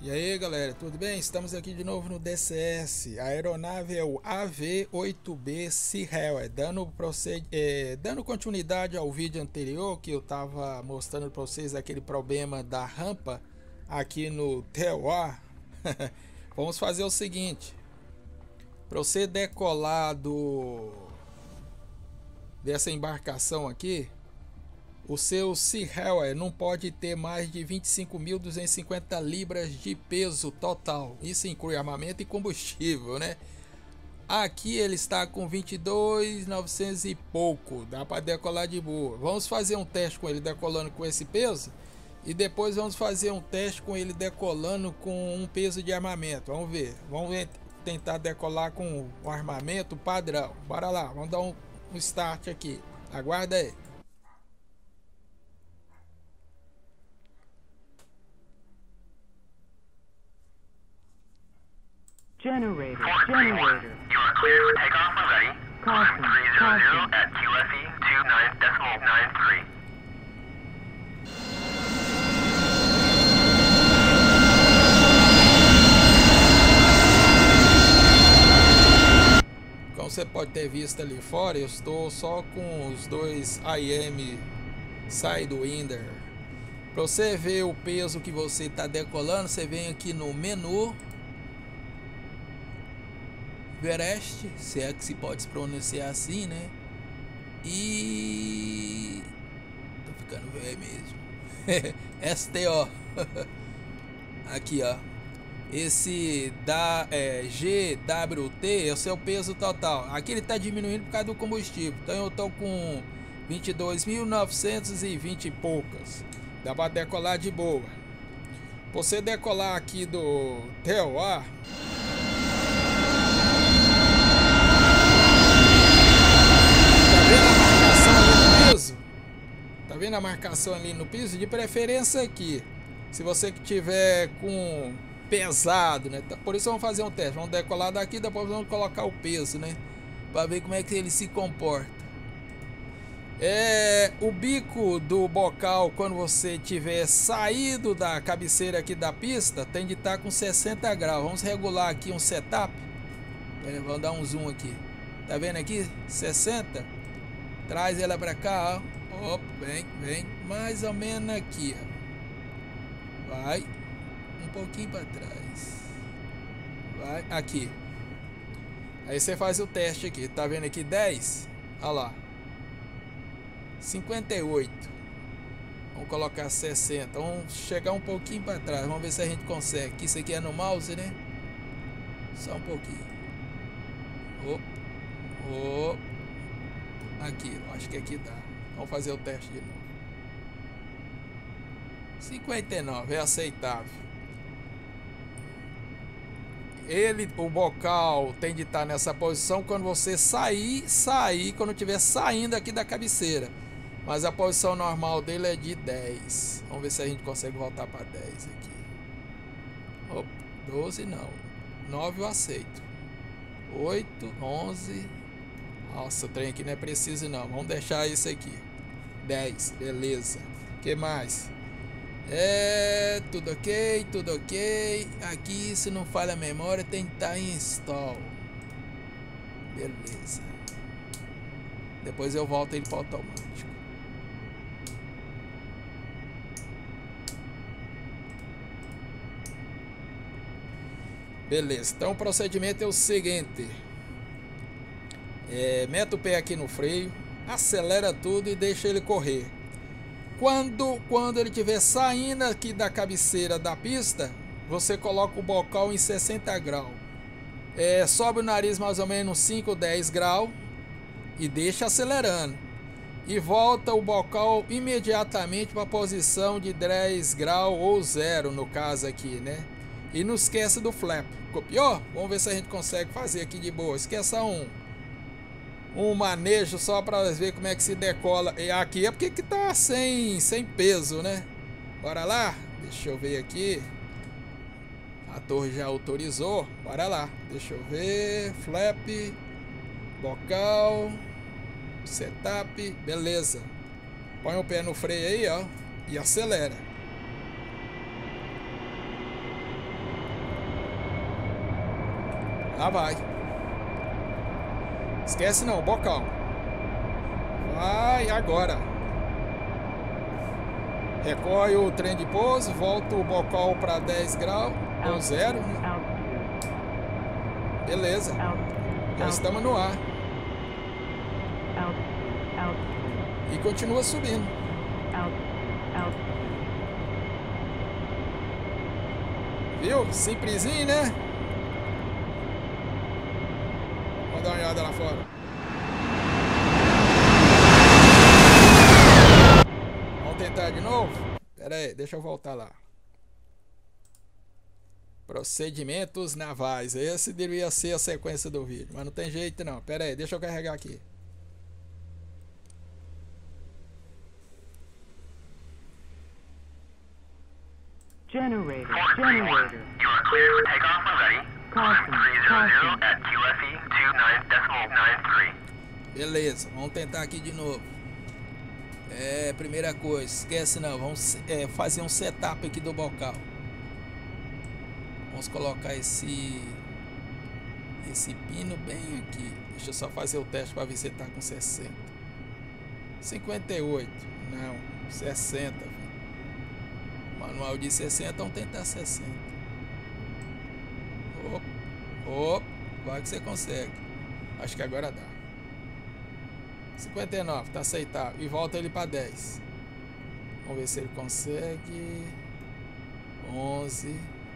E aí galera, tudo bem? Estamos aqui de novo no DCS. A aeronave é o AV-8B Sea, dando continuidade ao vídeo anterior que eu estava mostrando para vocês aquele problema da rampa aqui no TOA. Vamos fazer o seguinte: para você decolar dessa embarcação aqui, o seu Sea não pode ter mais de 25.250 libras de peso total. Isso inclui armamento e combustível, né? Aqui ele está com 22.900 e pouco. Dá para decolar de boa. Vamos fazer um teste com ele decolando com esse peso. E depois vamos fazer um teste com ele decolando com um peso de armamento. Vamos ver. Vamos tentar decolar com o armamento padrão. Bora lá. Vamos dar um start aqui. Aguarda aí. Generator. You are cleared for takeoff when ready. Caution, 300 at QFE 29.93. Como você pode ter visto ali fora, eu estou só com os dois IM Sidewinder. Para você ver o peso que você está decolando, você vem aqui no menu Everest, se é que se pode se pronunciar assim, né? E tô ficando velho mesmo. STO. Aqui, ó. Esse da GWT é o seu peso total. Aqui ele tá diminuindo por causa do combustível. Então eu tô com 22.920 e poucas. Dá para decolar de boa. Você decolar aqui do TOA, tá vendo a marcação ali no piso? De preferência aqui, se você que tiver com pesado, né? Por isso vamos fazer um teste. Vamos decolar daqui, depois vamos colocar o peso, né? Para ver como é que ele se comporta. O bico do bocal, quando você tiver saído da cabeceira aqui da pista, tem de estar com 60 graus. Vamos regular aqui um setup. Vamos dar um zoom aqui. Tá vendo aqui? 60. Traz ela para cá, ó. Opa, vem, mais ou menos aqui, ó. Vai um pouquinho para trás. Vai aqui. Aí você faz o teste aqui. Tá vendo aqui 10? Olha lá. 58. Vamos colocar 60. Vamos chegar um pouquinho para trás. Vamos ver se a gente consegue. Isso aqui é no mouse, né? Só um pouquinho. Aqui, acho que aqui dá. Vamos fazer o teste de novo. 59 é aceitável. O bocal tem de estar nessa posição quando você sair, quando estiver saindo aqui da cabeceira. Mas a posição normal dele é de 10. Vamos ver se a gente consegue voltar para 10 aqui. 12 não. 9 eu aceito. 8, 11. Nossa, o trem aqui não é preciso não. Vamos deixar isso aqui. 10, beleza. O que mais? Tudo ok. Aqui, se não falha a memória, tem que estar em install. Beleza. Depois eu volto ele para automático. Beleza, então o procedimento é o seguinte. Mete o pé aqui no freio, acelera tudo e deixa ele correr. Quando ele estiver saindo aqui da cabeceira da pista, você coloca o bocal em 60 graus. Sobe o nariz mais ou menos 5, 10 graus e deixa acelerando. E volta o bocal imediatamente para a posição de 10 graus ou 0 no caso aqui, né? E não esqueça do flap. Copiou? Vamos ver se a gente consegue fazer aqui de boa. Esqueça um manejo só para ver como é que se decola. E aqui é porque que tá sem peso, né? Bora lá? Deixa eu ver aqui. A torre já autorizou. Bora lá. Deixa eu ver. Flap. Bocal. Setup. Beleza. Põe o pé no freio aí, ó. E acelera. Lá vai. Esquece não, bocal. Vai agora. Recolhe o trem de pouso, volta o bocal para 10 graus, ou 0. Beleza. Já estamos no ar. E continua subindo. Viu? Simplesinho, né? Vamos dar uma olhada lá fora. Vamos tentar de novo? Pera aí, deixa eu voltar lá. Procedimentos navais. Esse deveria ser a sequência do vídeo, mas não tem jeito não. Pera aí, deixa eu carregar aqui. Generator. You are cleared for takeoff when ready. Climb 300 at QFE 29.93. Beleza, vamos tentar aqui de novo. Primeira coisa, esquece não, vamos fazer um setup aqui do bocal. Vamos colocar esse pino bem aqui. Deixa eu só fazer o teste para ver se ele tá com 60. 58, não, 60. Manual de 60, vamos tentar 60. Opa, vai que você consegue. Acho que agora dá. 59, tá aceitável. E volta ele para 10. Vamos ver se ele consegue. 11,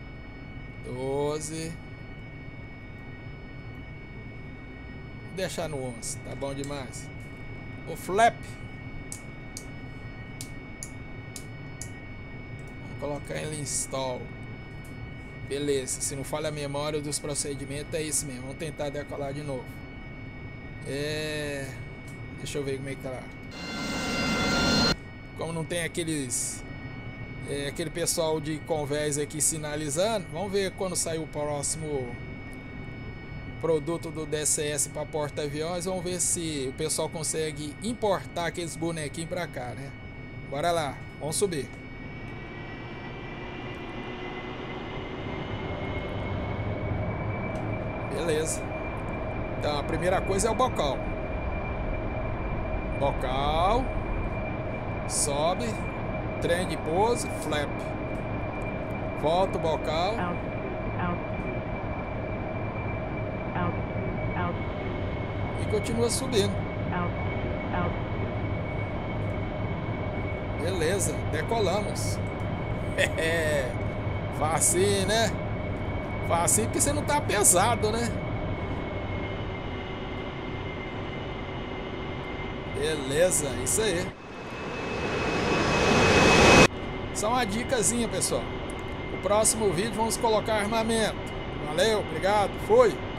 12. Vou deixar no 11, tá bom demais. O flap. Colocar ele em install. Beleza, se não falha a memória dos procedimentos, é isso mesmo. Vamos tentar decolar de novo. Deixa eu ver como é que tá lá. Como não tem aquele pessoal de convés aqui sinalizando, vamos ver quando sair o próximo produto do DCS para porta-aviões. Vamos ver se o pessoal consegue importar aqueles bonequinhos para cá, né? Bora lá, vamos subir. Beleza. Então a primeira coisa é o bocal. Bocal. Sobe. Trem de pouso. Flap. Volta o bocal. E continua subindo. Beleza. Decolamos. Facinho, né? Facinho porque você não tá pesado, né? Beleza, isso aí. Só uma dicasinha, pessoal. No próximo vídeo vamos colocar armamento. Valeu, obrigado, fui!